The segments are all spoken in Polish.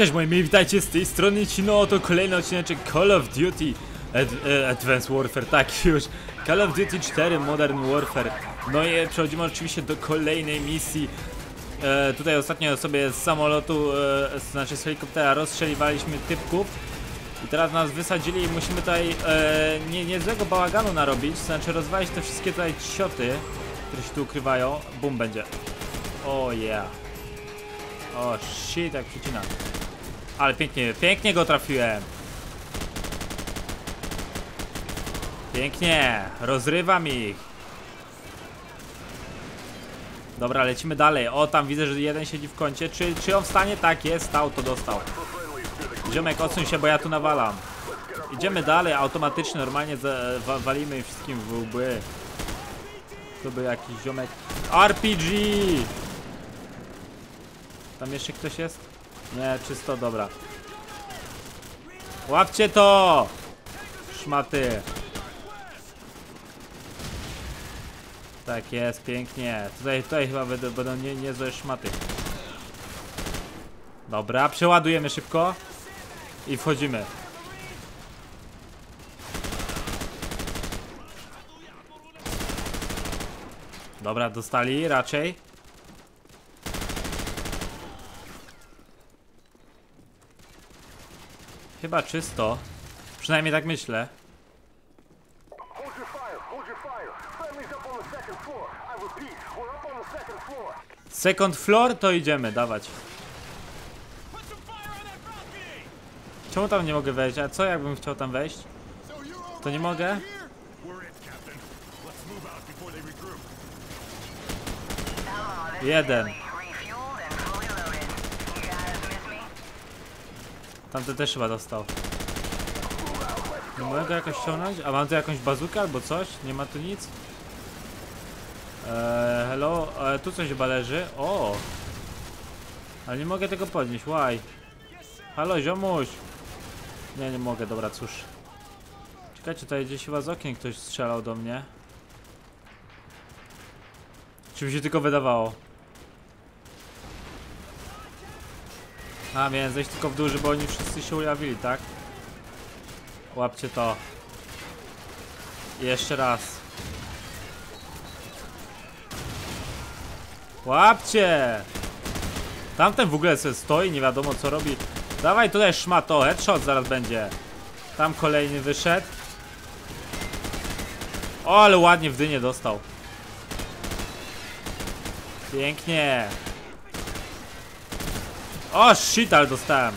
Cześć moi mili, witajcie z tej strony Cino, to kolejny odcinek Call of Duty Advanced Warfare, tak już Call of Duty 4 Modern Warfare. No i przechodzimy oczywiście do kolejnej misji. Tutaj ostatnio sobie z samolotu, znaczy z helikoptera rozstrzeliwaliśmy typków. I teraz nas wysadzili i musimy tutaj niezłego bałaganu narobić, znaczy rozwalić te wszystkie tutaj cioty, które się tu ukrywają. Bum będzie. Oh yeah. O shit, jak przycina. Ale pięknie, pięknie go trafiłem. Pięknie, rozrywam ich. Dobra, lecimy dalej. O, tam widzę, że jeden siedzi w kącie. Czy on wstanie? Tak, jest, stał, to dostał. Ziomek, odsuń się, bo ja tu nawalam. Idziemy dalej, automatycznie, normalnie walimy im wszystkim w łby. To był jakiś ziomek. RPG! Tam jeszcze ktoś jest? Nie, czysto, dobra. Łapcie to! Szmaty. Tak jest, pięknie. Tutaj chyba będą niezłe szmaty. Dobra, przeładujemy szybko. I wchodzimy. Dobra, dostali raczej. Chyba czysto. Przynajmniej tak myślę. Second floor to idziemy, dawać. Czemu tam nie mogę wejść? A co jakbym chciał tam wejść? To nie mogę? Jeden. Tamten też chyba dostał. Nie mogę go jakoś ściągnąć? A mam tu jakąś bazukę albo coś? Nie ma tu nic? Hello? Tu coś chyba leży. O! Ale nie mogę tego podnieść, why? Halo, ziomuś! Nie mogę, dobra, cóż. Czekajcie, tutaj gdzieś chyba z okien ktoś strzelał do mnie. Czy mi się tylko wydawało? A, miałem zejść tylko w dół, żeby oni wszyscy się ujawili, tak? Łapcie to. I jeszcze raz. Łapcie! Tamten w ogóle sobie stoi, nie wiadomo co robi. Dawaj tutaj szmato, headshot zaraz będzie. Tam kolejny wyszedł. O, ale ładnie w dynię dostał. Pięknie. O, shit, ale dostałem.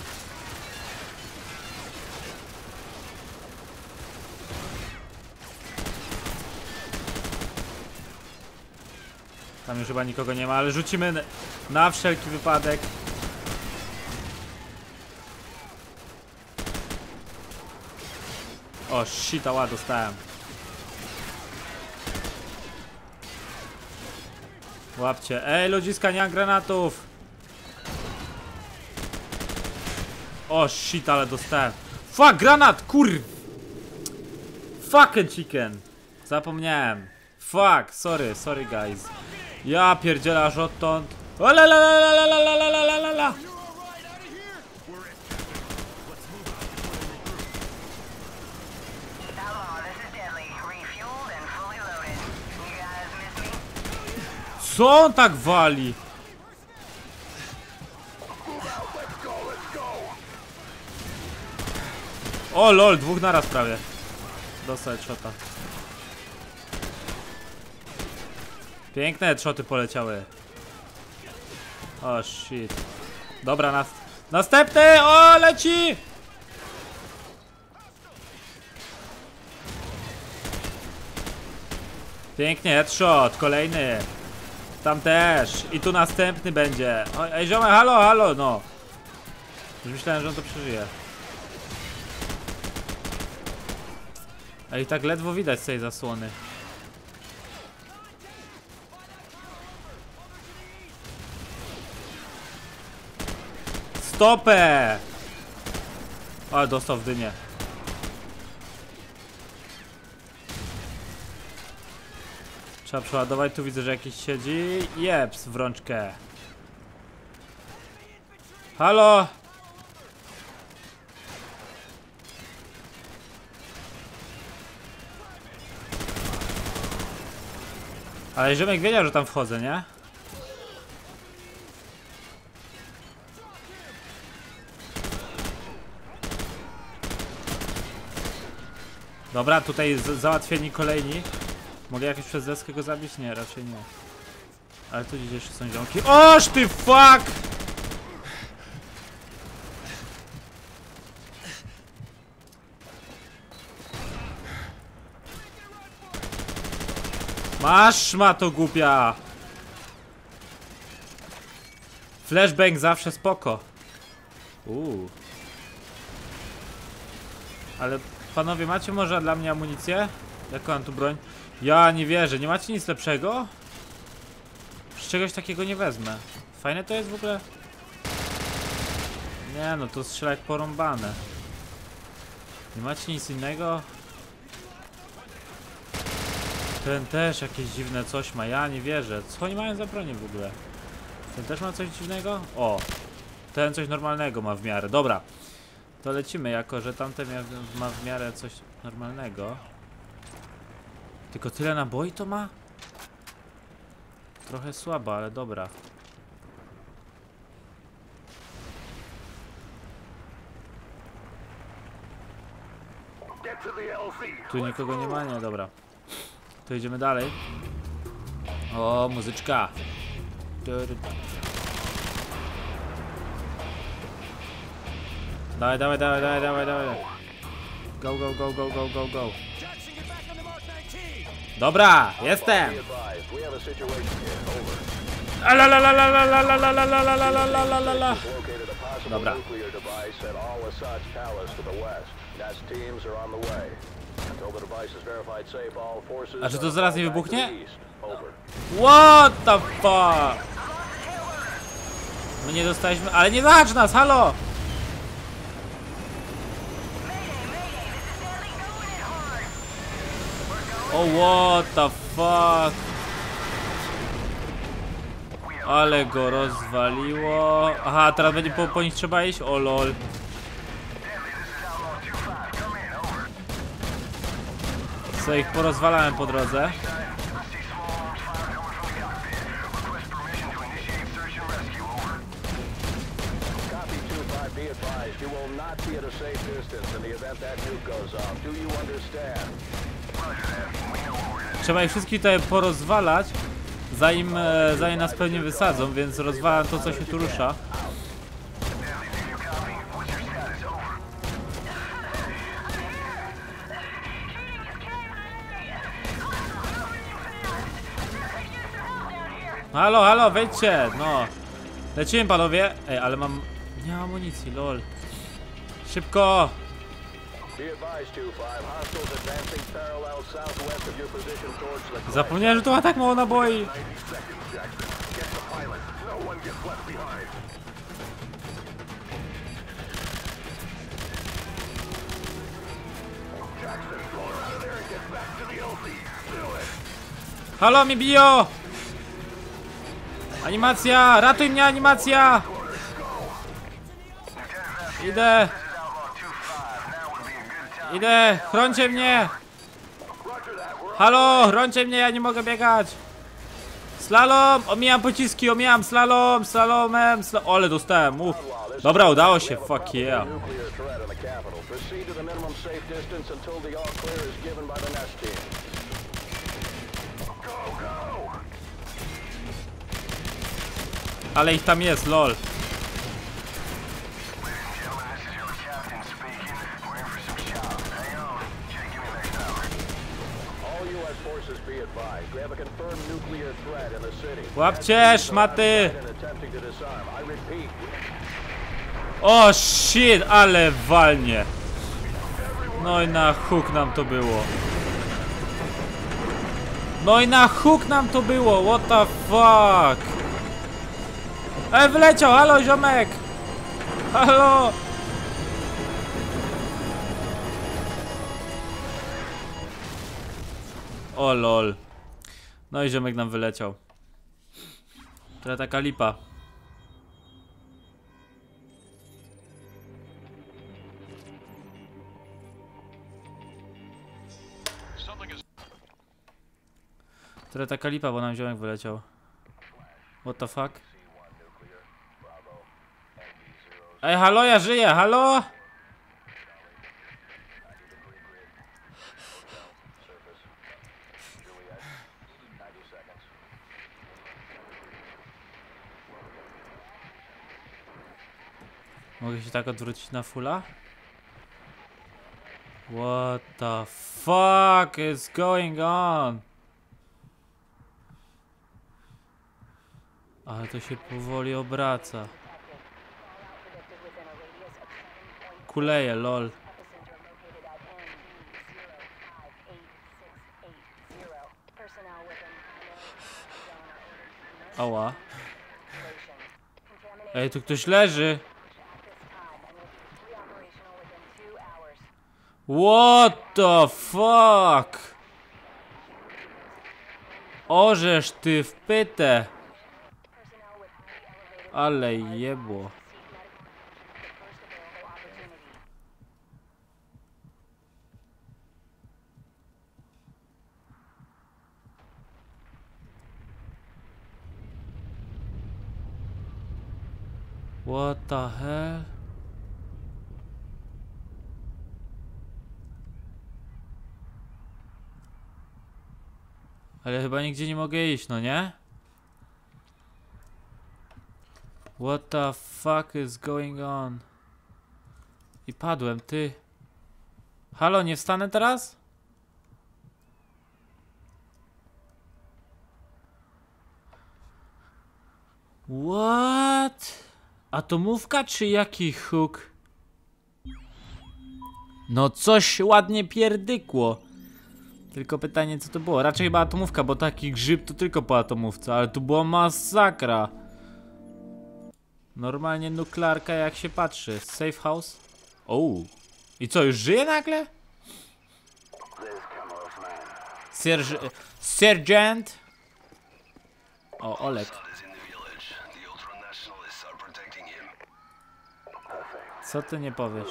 Tam już chyba nikogo nie ma, ale rzucimy na wszelki wypadek. O, shit, ała, dostałem. Łapcie. Ej, ludziska, nie mam granatów. O, shit, ale dostałem. Fuck, granat, kurw. Fucking chicken. Zapomniałem. Fuck, sorry guys. Ja pierdzielę aż odtąd. O la la la la la la la la la la. Co on tak wali? O lol, dwóch naraz prawie. Dostać shota. Piękne headshoty poleciały. O shit. Dobra, następny! O, leci! Pięknie, headshot, kolejny. Tam też. I tu następny będzie. O, ej, ziomek, halo, no. Już myślałem, że on to przeżyje. Ej, tak ledwo widać z tej zasłony. Stopę! Ale dostał w dynię. Trzeba przeładować, tu widzę, że jakiś siedzi. Jeps w rączkę. Halo! Ale ziomek wiedział, że tam wchodzę, nie? Dobra, tutaj załatwieni kolejni. Mogę jakoś przez deskę go zabić? Nie, raczej nie. Ale tu gdzieś jeszcze są ziomki. Oż ty fuck! Masz, ma to głupia! Flashbang zawsze spoko. Ale panowie, macie może dla mnie amunicję? Jaką mam tu broń? Ja nie wierzę, nie macie nic lepszego? Przecież czegoś takiego nie wezmę. Fajne to jest w ogóle? Nie no, to strzela jak porąbane. Nie macie nic innego? Ten też jakieś dziwne coś ma, ja nie wierzę. Co oni mają za bronię w ogóle? Ten też ma coś dziwnego? O! Ten coś normalnego ma w miarę, dobra. To lecimy, jako że tamten ma w miarę coś normalnego. Tylko tyle naboi to ma? Trochę słabo, ale dobra. Tu nikogo nie ma? Nie, dobra. To idziemy dalej. O, muzyczka. Dawaj, dawaj, dawaj, dawaj, dawaj, dawaj. Go, go, go, go, go, go, go. Dobra, jestem. Dobra. A czy to zaraz nie wybuchnie? What the fuck? My nie dostaliśmy... Ale nie zahacz nas, halo! O, what the fuck? Ale go rozwaliło. Aha, teraz będzie po nich trzeba iść? O lol. Co, ich porozwalałem po drodze. Trzeba ich wszystkich tutaj porozwalać, zanim nas pewnie wysadzą, więc rozwalam to, co się tu rusza. Halo, halo, wejdźcie, no. Lecimy, panowie. Ej, ale mam... Nie mam amunicji, lol. Szybko! Zapomniałem, że tu ma tak mało naboi. Halo, mi bijo! Animacja! Ratuj mnie, animacja! Idę! Idę! Chrońcie mnie! Halo! Chrońcie mnie, ja nie mogę biegać! Slalom! Omijam pociski, omijam slalom! Slalomem! Ale dostałem, uff! Dobra, udało się, fuck yeah! Ale ich tam jest, lol. Łapcie, szmaty! O shit, ale walnie. No i na huk nam to było. No i na huk nam to było, what the fuck? Wyleciał, halo ziomek! Halo! O lol. No i ziomek nam wyleciał. Teraz taka lipa. Która taka lipa, bo nam ziomek wyleciał. What the fuck? Ej, halo, ja żyję, halo? Mogę się tak odwrócić na fulla? What the fuck is going on? Ale to się powoli obraca. Kuleje, lol. Ała. Ej, tu ktoś leży. What the fuck? Orzesz ty w pytę. Ale jebło. What the hell? Ale chyba nigdzie nie mogę iść, no nie? What the fuck is going on? I padłem, ty. Halo, nie wstanę teraz? What? Atomówka czy jaki huk? No coś ładnie pierdykło. Tylko pytanie, co to było? Raczej chyba atomówka, bo taki grzyb to tylko po atomówce, ale tu była masakra. Normalnie nuklearka jak się patrzy. Safe house. O. I co, już żyje nagle? Sergeant. O, Olek. Co ty nie powiesz?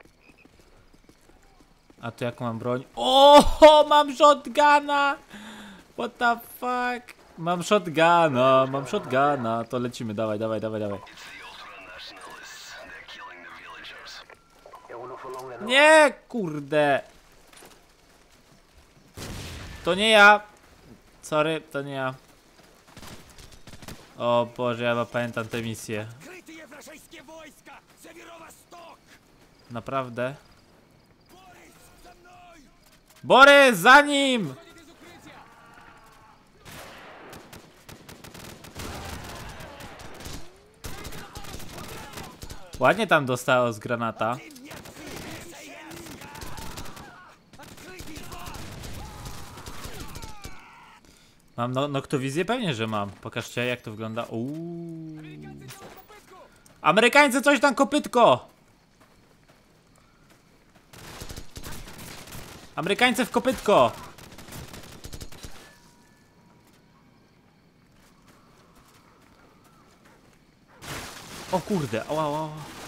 A tu jak mam broń? O, mam shotguna! What the fuck? Mam shotguna, to lecimy, dawaj. Nie, kurde! To nie ja! Sorry, to nie ja. O Boże, ja chyba pamiętam tę misję. Naprawdę? Borys, za nim! Ładnie tam dostało z granata. Mam noktowizję? Pewnie, że mam. Pokażcie, jak to wygląda. Amerykańcy, coś tam, kopytko! Amerykańcy w kopytko! O kurde, ała.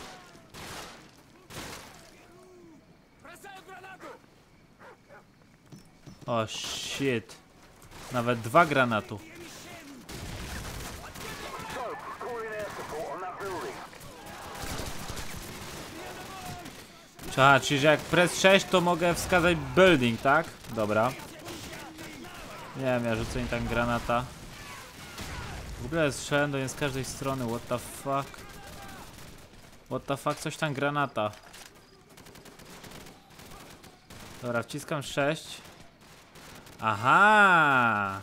O shit. Nawet 2 granatu. Aha, czyli że jak press 6 to mogę wskazać building, tak? Dobra. Nie wiem, ja rzucę im tam granata. W ogóle strzelałem do nie z każdej strony, what the fuck? What the fuck, coś tam granata. Dobra, wciskam 6. Aha!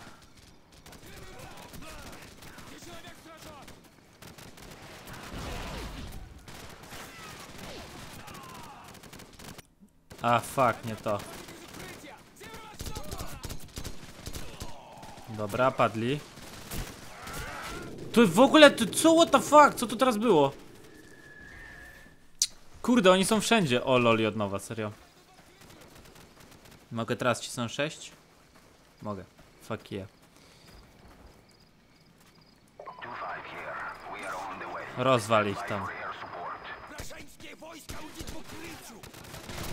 A fuck, nie to. Dobra, padli. To w ogóle, co, what the fuck? Co to teraz było? Kurde, oni są wszędzie. O loli od nowa, serio. Mogę teraz cisnąć 6? Mogę. Fuck yeah. Rozwal ich tam.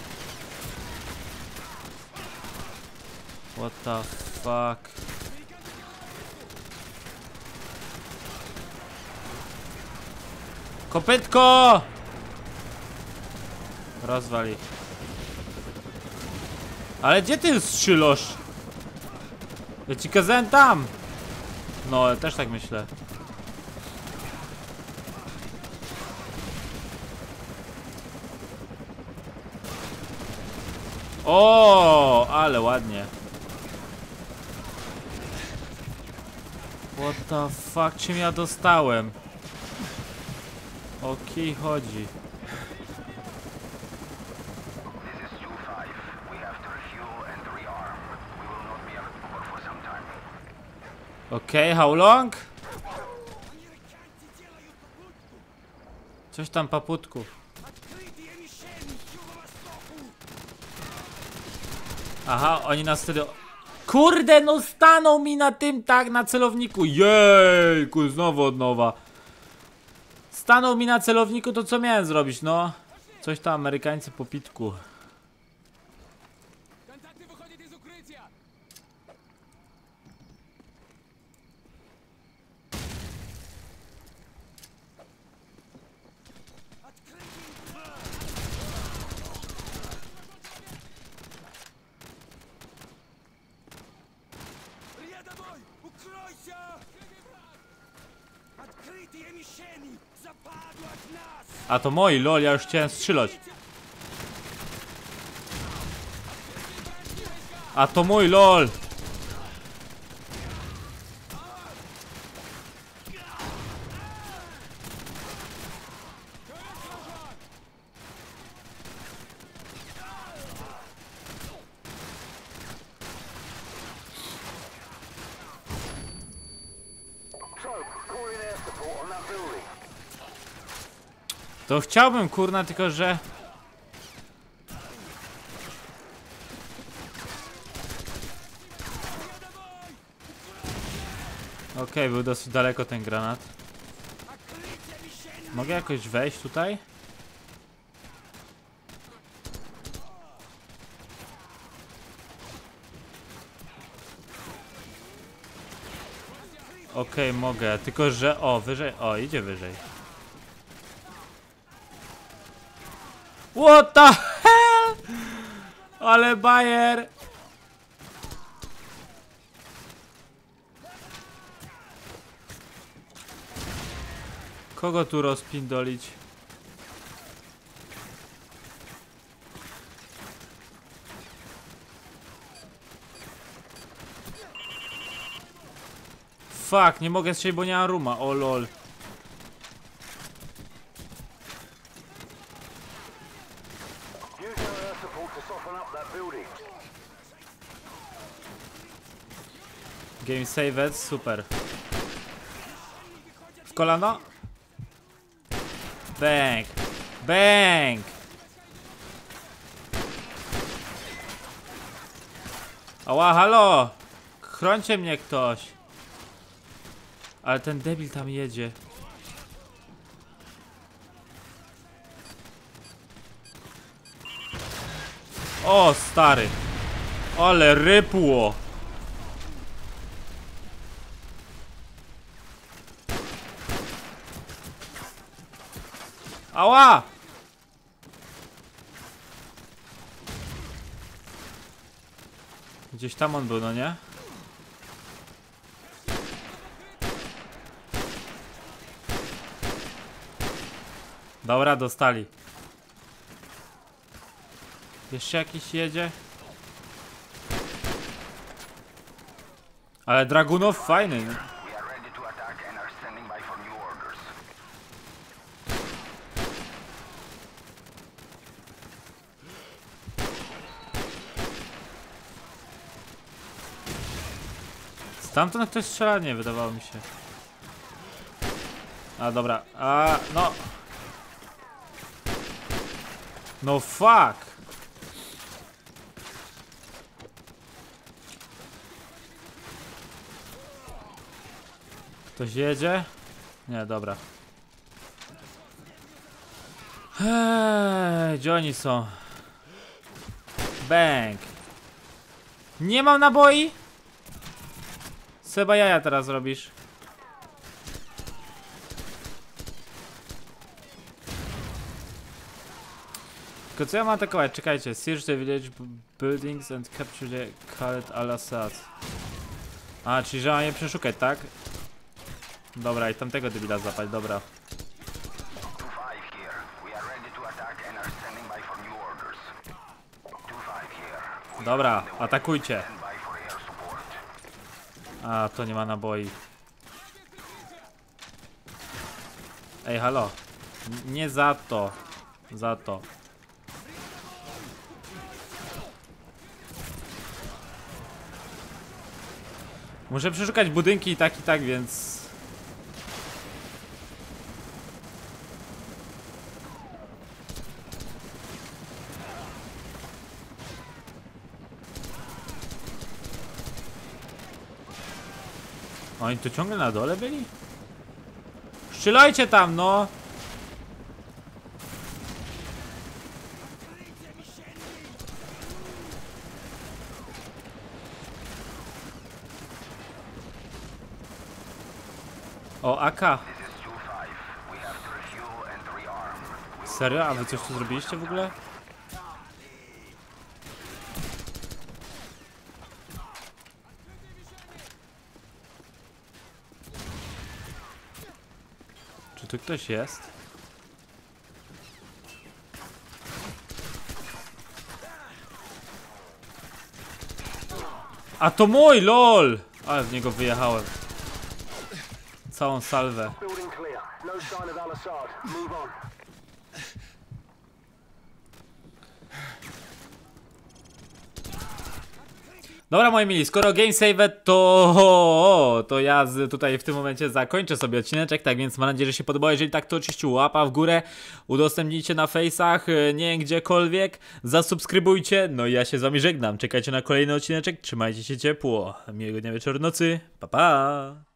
What the fuck? Kopytko! Rozwali. Ale gdzie ty strzelasz? Ja ci kazałem tam! No, ja też tak myślę. O, ale ładnie. What the fuck, czym ja dostałem? O kij chodzi. Okej, how long? Coś tam paputku. Aha, oni nas wtedy... Kurde, no stanął mi na tym, tak, na celowniku. Jejku, znowu od nowa. Stanął mi na celowniku, to co miałem zrobić, no? Coś tam, Amerykańcy po pitku. A to moi, lol, ja już chciałem strzelać. A to mój, lol. To chciałbym, kurna, tylko że... Okej, był dosyć daleko ten granat. Mogę jakoś wejść tutaj? Okej, mogę, tylko że... O, wyżej... O, idzie wyżej. What the hell? Ale bajer! Kogo tu rozpindolić? Fuck, nie mogę strzelić, bo nie mam ruma. O lol. Game saved, super. W kolano? Bang! Bang! Ała, halo! Chrońcie mnie ktoś! Ale ten debil tam jedzie. O, stary! Ale rypło! Ała! Gdzieś tam on był, no nie? Dobra, dostali. Jeszcze jakiś jedzie? Ale Dragunov fajny. Stamtąd ktoś strzela? Nie, wydawało mi się. A dobra, a no. No fuck. Ktoś jedzie? Nie, dobra. Gdzie oni są? Bang. Nie mam naboi? Seba, jaja teraz robisz. Tylko co ja mam atakować? Czekajcie. Siege the village buildings and capture the Khaled al-Assad. A, czyli że mam je przeszukać, tak? Dobra, i tamtego debila zapać, dobra. Dobra, atakujcie. A, to nie ma naboi. Ej, halo. Nie za to. Za to. Muszę przeszukać budynki i tak, więc... Oni tu ciągle na dole byli? Strzelajcie tam, no! O, AK. Serio? A wy coś tu zrobiliście w ogóle? Czy tu ktoś jest? A to mój, lol! Ale w niego wyjechałem. Całą salwę. Dobra, moi mili, skoro game saved, to ja tutaj w tym momencie zakończę sobie odcineczek, tak więc mam nadzieję, że się podobało. Jeżeli tak, to oczywiście łapa w górę, udostępnijcie na fejsach, nie gdziekolwiek, zasubskrybujcie, no i ja się z wami żegnam. Czekajcie na kolejny odcineczek, trzymajcie się ciepło, miłego dnia, wieczoru, nocy, pa pa!